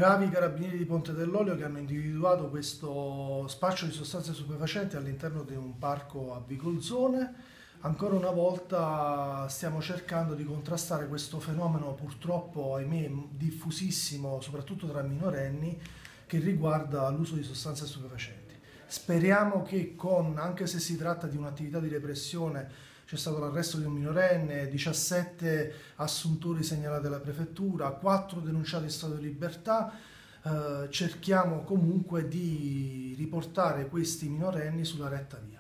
Bravi i carabinieri di Ponte dell'Olio che hanno individuato questo spaccio di sostanze stupefacenti all'interno di un parco a Vicolzone. Ancora una volta stiamo cercando di contrastare questo fenomeno purtroppo, ahimè, diffusissimo, soprattutto tra minorenni, che riguarda l'uso di sostanze stupefacenti. Speriamo che anche se si tratta di un'attività di repressione, c'è stato l'arresto di un minorenne, 17 assuntori segnalati alla prefettura, 4 denunciati in stato di libertà. Cerchiamo comunque di riportare questi minorenni sulla retta via.